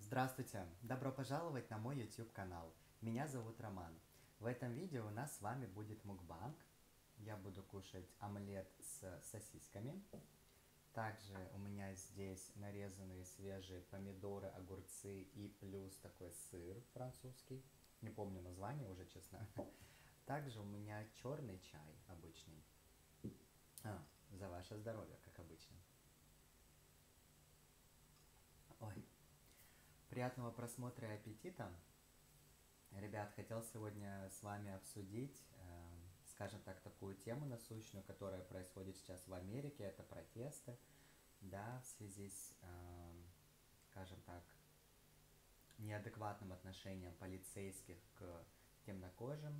Здравствуйте! Добро пожаловать на мой YouTube канал. Меня зовут Роман. В этом видео у нас с вами будет мукбанг. Я буду кушать омлет с сосисками. Также у меня здесь нарезанные свежие помидоры, огурцы и плюс такой сыр французский. Не помню название уже, честно. Также у меня черный чай обычный. За ваше здоровье, как обычно. Ой, приятного просмотра и аппетита. Ребят, хотел сегодня с вами обсудить, скажем так, такую тему насущную, которая происходит сейчас в Америке. Это протесты, да, в связи с, скажем так, неадекватным отношением полицейских к темнокожим.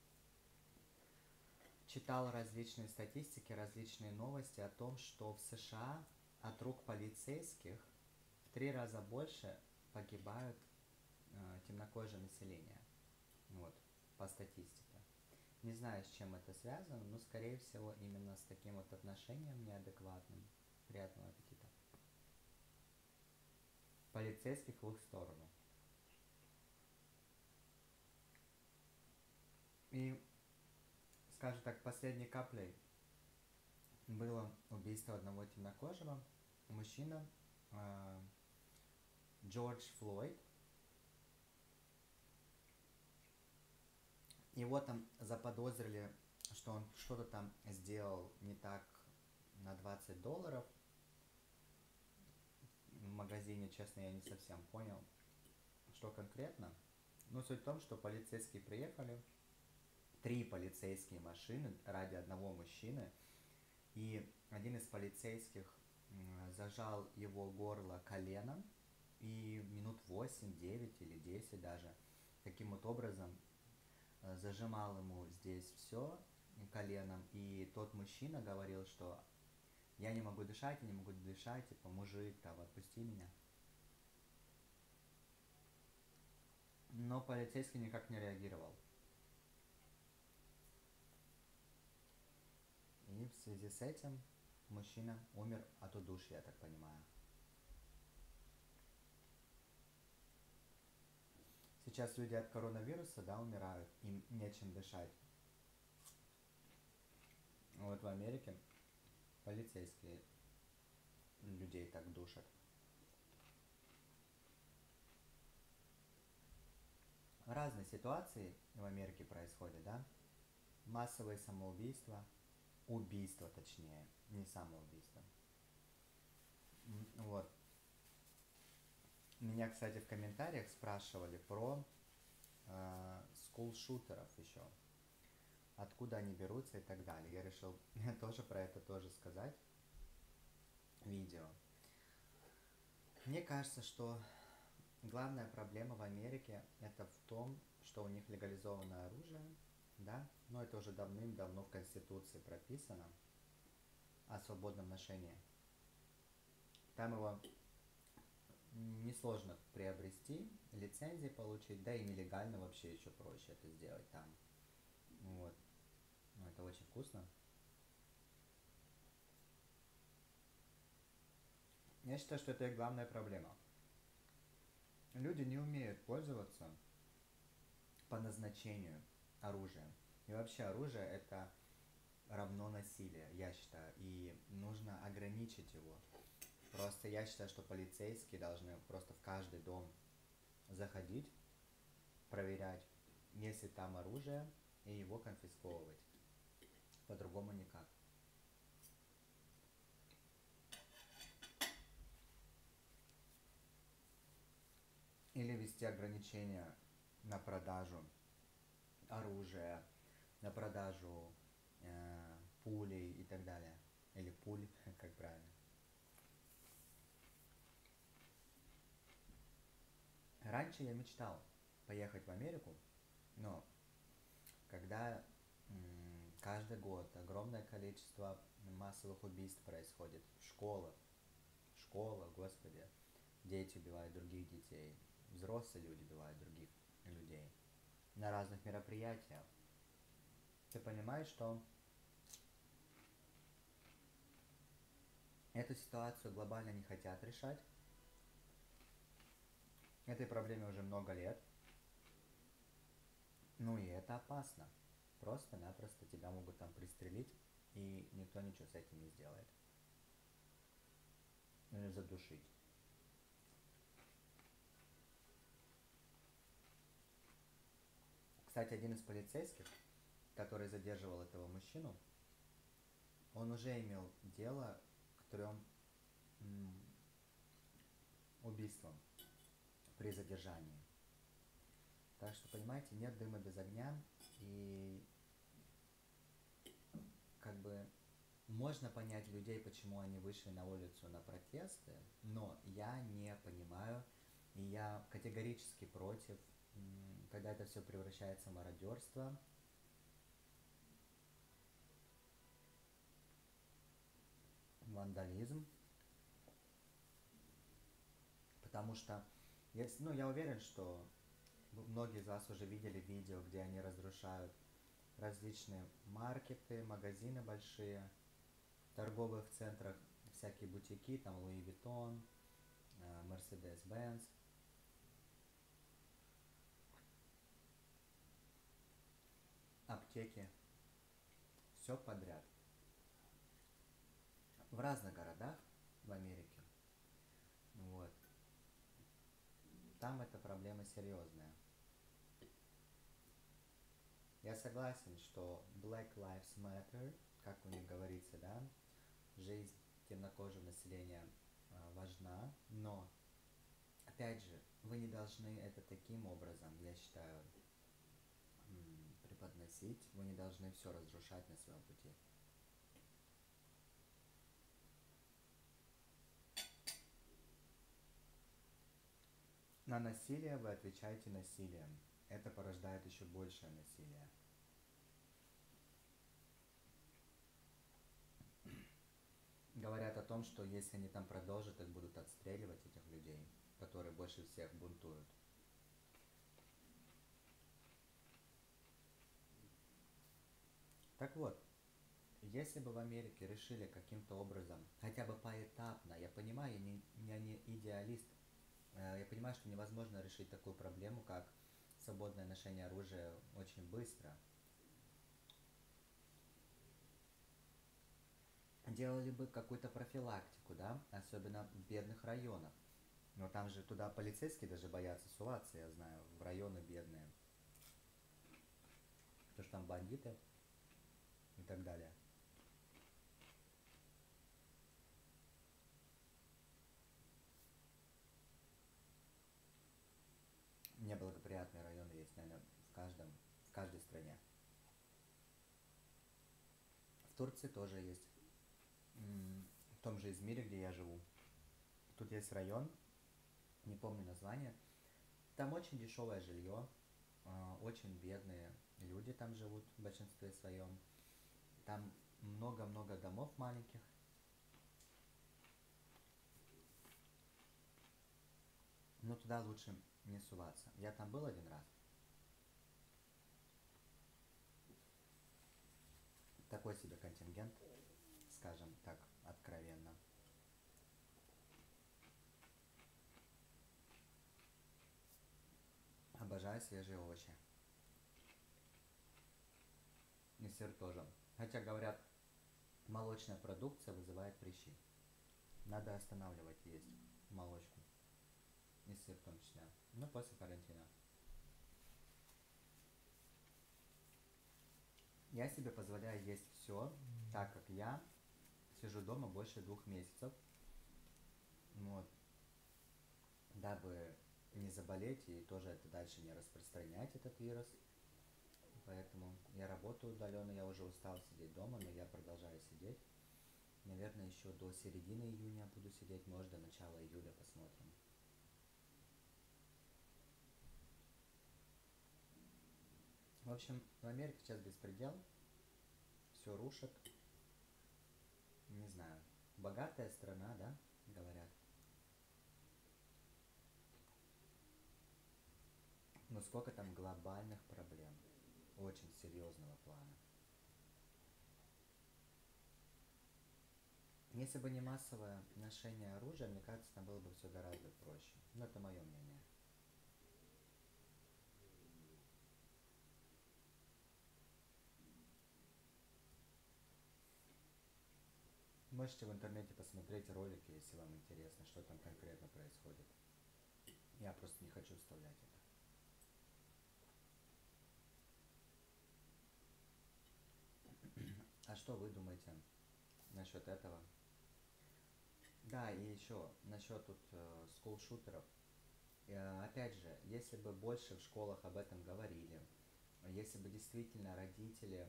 Читал различные статистики, различные новости о том, что в США от рук полицейских в 3 раза больше погибают темнокожее население. Вот, по статистике. Не знаю, с чем это связано, но, скорее всего, именно с таким вот отношением неадекватным. Приятного аппетита. Полицейских в их сторону. И, скажем так, последней каплей было убийство одного темнокожего. Мужчина Джордж Флойд. Его там заподозрили, что он что-то там сделал не так на $20. В магазине, честно, я не совсем понял, что конкретно. Но суть в том, что полицейские приехали, 3 полицейские машины ради одного мужчины, и один из полицейских зажал его горло коленом, и минут 8, 9 или 10 даже таким вот образом зажимал ему здесь все коленом, и тот мужчина говорил, что я не могу дышать, я не могу дышать, типа, мужик, там, отпусти меня. Но полицейский никак не реагировал. И в связи с этим мужчина умер от удушья, я так понимаю. Сейчас люди от коронавируса, да, умирают, им нечем дышать. Вот в Америке полицейские людей так душат. Разные ситуации в Америке происходят, да? Массовые самоубийства, убийства точнее, не самоубийства. Вот. Меня, кстати, в комментариях спрашивали про скул-шутеров еще. Откуда они берутся и так далее. Я решил тоже про это тоже сказать. Видео. Мне кажется, что главная проблема в Америке это в том, что у них легализовано оружие, да, но это уже давным-давно в Конституции прописано о свободном ношении. Там его несложно приобрести, лицензии получить, да и нелегально вообще еще проще это сделать там. Вот. Но это очень вкусно. Я считаю, что это и главная проблема. Люди не умеют пользоваться по назначению оружием. И вообще оружие это равно насилию, я считаю. И нужно ограничить его. Просто я считаю, что полицейские должны просто в каждый дом заходить, проверять, есть ли там оружие, и его конфисковывать. По-другому никак. Или ввести ограничения на продажу оружия, на продажу пулей и так далее. Или пуль, как правильно. Раньше я мечтал поехать в Америку, но когда каждый год огромное количество массовых убийств происходит, школа, господи, дети убивают других детей, взрослые люди убивают других людей на разных мероприятиях. Ты понимаешь, что эту ситуацию глобально не хотят решать, Этой проблеме уже много лет. Ну и это опасно. Просто-напросто тебя могут там пристрелить, и никто ничего с этим не сделает. Или задушить. Кстати, один из полицейских, который задерживал этого мужчину, он уже имел дело к 3 убийствам при задержании. Так что, понимаете, нет дыма без огня, и как бы можно понять людей, почему они вышли на улицу на протесты, но я не понимаю, и я категорически против, когда это все превращается в мародерство, вандализм, потому что, ну, я уверен, что многие из вас уже видели видео, где они разрушают различные маркеты, магазины большие, в торговых центрах всякие бутики, там Луи Виттон, Мерседес Бенц, аптеки, все подряд. В разных городах в Америке. Вот. Там эта проблема серьезная. Я согласен, что Black Lives Matter, как у них говорится, да, жизнь темнокожего населения важна, но, опять же, вы не должны это таким образом, я считаю, преподносить, вы не должны все разрушать на своем пути. На насилие вы отвечаете насилием. Это порождает еще большее насилие. Говорят о том, что если они там продолжат, их будут отстреливать, этих людей, которые больше всех бунтуют. Так вот, если бы в Америке решили каким-то образом, хотя бы поэтапно, я понимаю, я не идеалист, я понимаю, что невозможно решить такую проблему, как свободное ношение оружия очень быстро. Делали бы какую-то профилактику, да, особенно в бедных районах. Но там же туда полицейские даже боятся суваться, я знаю, в районы бедные. Потому что там бандиты и так далее. Неблагоприятные районы есть, наверное, в каждой стране. В Турции тоже есть. В том же Измире, где я живу. Тут есть район, не помню название. Там очень дешевое жилье, очень бедные люди там живут в большинстве своем. Там много-много домов маленьких. Но туда лучше не суваться. Я там был один раз. Такой себе контингент, скажем так, откровенно. Обожаю свежие овощи. И сыр тоже. Хотя говорят, молочная продукция вызывает прыщи. Надо останавливать есть молочку. И сыр в том числе. Ну, после карантина. Я себе позволяю есть все, так как я сижу дома больше 2 месяцев. Вот. Дабы не заболеть и тоже это дальше не распространять, этот вирус. Поэтому я работаю удаленно, я уже устал сидеть дома, но я продолжаю сидеть. Наверное, еще до середины июня буду сидеть, может, до начала июля посмотрим. В общем, в Америке сейчас беспредел, все рушат. Не знаю, богатая страна, да, говорят. Но сколько там глобальных проблем, очень серьезного плана. Если бы не массовое ношение оружия, мне кажется, там было бы все гораздо проще. Но это мое мнение. Можете в интернете посмотреть ролики, если вам интересно, что там конкретно происходит. Я просто не хочу вставлять это. А что вы думаете насчет этого? Да, и еще насчет тут скулшутеров. Опять же, если бы больше в школах об этом говорили, если бы действительно родители,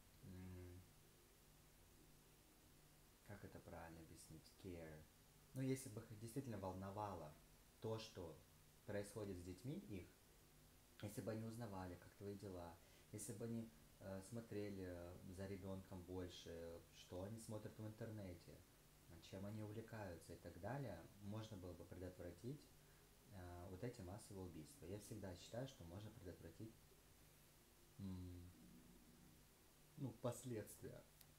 как это правильно объяснить, care, ну если бы их действительно волновало то, что происходит с детьми их, если бы они узнавали, как твои дела, если бы они смотрели за ребенком больше, что они смотрят в интернете, чем они увлекаются и так далее, можно было бы предотвратить вот эти массовые убийства. Я всегда считаю, что можно предотвратить ну, последствия.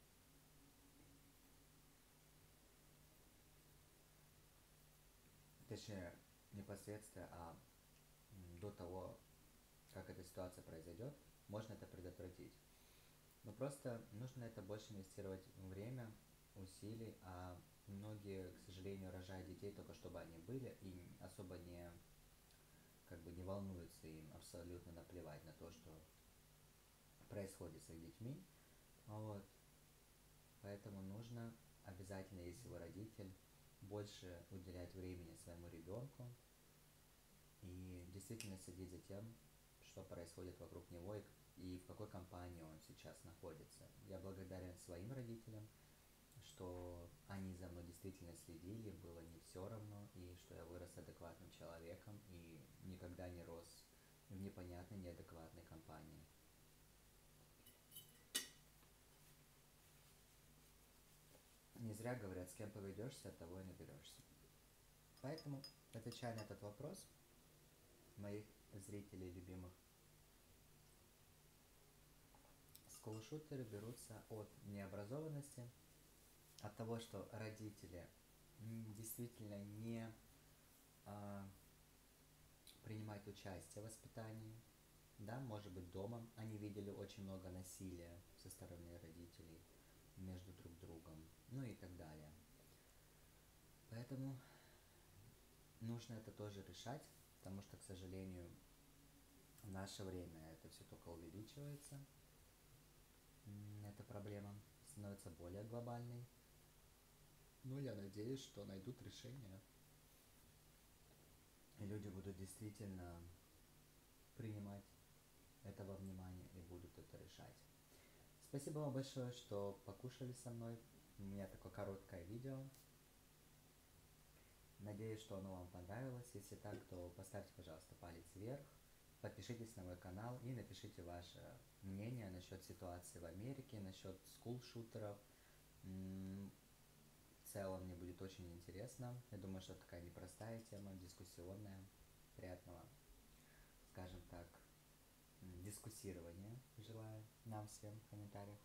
Точнее, не последствия, а до того, как эта ситуация произойдет, можно это предотвратить. Но просто нужно это больше инвестировать время, усилий, а многие, к сожалению, рожают детей только чтобы они были и особо не как бы не волнуются, им абсолютно наплевать на то, что происходит с их детьми. Вот. Поэтому нужно обязательно, если вы родитель, больше уделять времени своему ребенку и действительно следить за тем, что происходит вокруг него и в какой компании он сейчас находится. Я благодарен своим родителям, что они за мной действительно следили, было не все равно, и что я вырос адекватным человеком и никогда не рос в непонятной, неадекватной компании. Не зря говорят, с кем поведешься, от того и наберешься. Поэтому, отвечая на этот вопрос моих зрителей любимых, скулшутеры берутся от необразованности, от того, что родители действительно не принимают участие в воспитании. Да, может быть, дома они видели очень много насилия со стороны родителей между друг другом, ну и так далее. Поэтому нужно это тоже решать, потому что, к сожалению, в наше время это все только увеличивается. Эта проблема становится более глобальной. Но я надеюсь, что найдут решение. И люди будут действительно принимать это во внимание и будут это решать. Спасибо вам большое, что покушали со мной. У меня такое короткое видео. Надеюсь, что оно вам понравилось. Если так, то поставьте, пожалуйста, палец вверх. Подпишитесь на мой канал и напишите ваше мнение насчет ситуации в Америке, насчет скулшутеров. В целом мне будет очень интересно. Я думаю, что это такая непростая тема, дискуссионная. Приятного, скажем так, дискуссирования желаю нам всем в комментариях.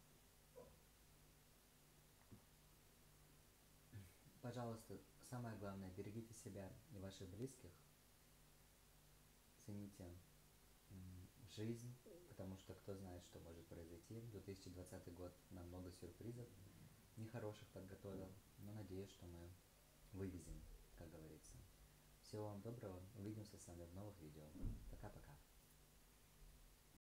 Пожалуйста, самое главное, берегите себя и ваших близких. Цените жизнь, потому что кто знает, что может произойти. 2020 год нам много сюрпризов нехороших подготовил, но надеюсь, что мы вывезем, как говорится. Всего вам доброго.